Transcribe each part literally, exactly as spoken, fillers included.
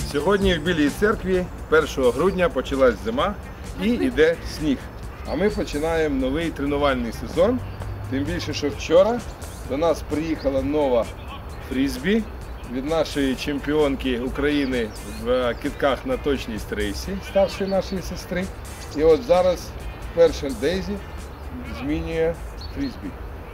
Сьогодні в Білій церкві першого грудня почалась зима і йде сніг. А ми починаємо новий тренувальний сезон. Тим більше, що вчора до нас приїхала нова фрізбі від нашої чемпіонки України в кидках на точність Рейсі, старшої нашої сестри. І от зараз перша Дейзі змінює фрізбі.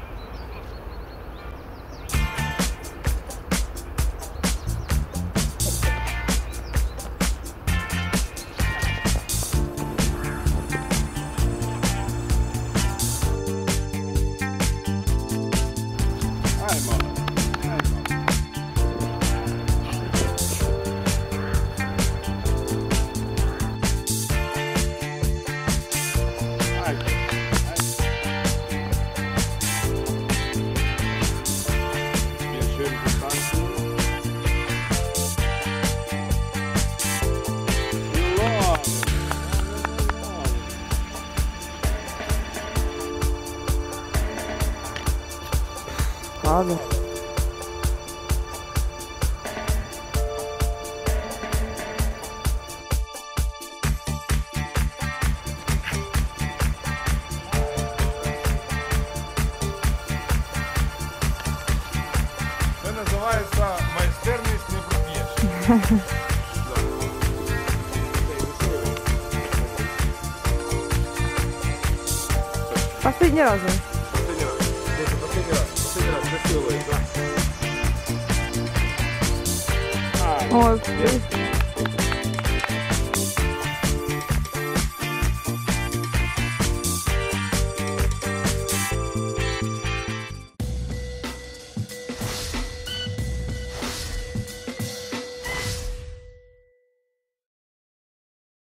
Ладно. Це називається майстерність не проб'єш. Последний раз. Последний раз. Последний раз. Последний раз. Красиво, да. Ой,